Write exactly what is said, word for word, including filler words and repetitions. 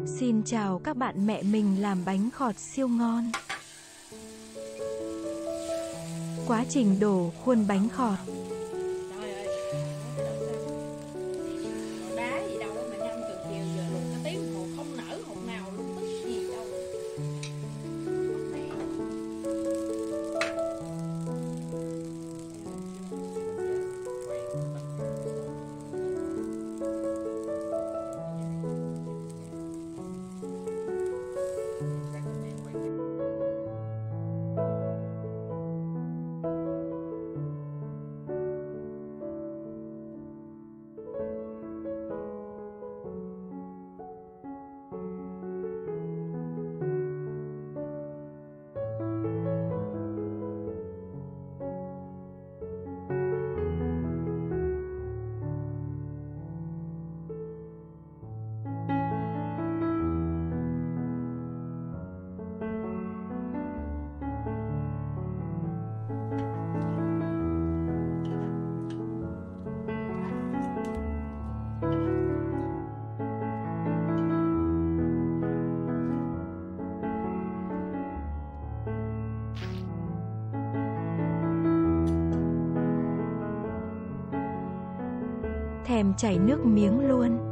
Xin chào các bạn, mẹ mình làm bánh khọt siêu ngon. Quá trình đổ khuôn bánh khọt. Trời ơi, còn đá gì đâu mà ngâm từ chiều giờ luôn cái tiếng hồ không nở hột nào luôn, tức gì đâu. Thèm chảy nước miếng luôn.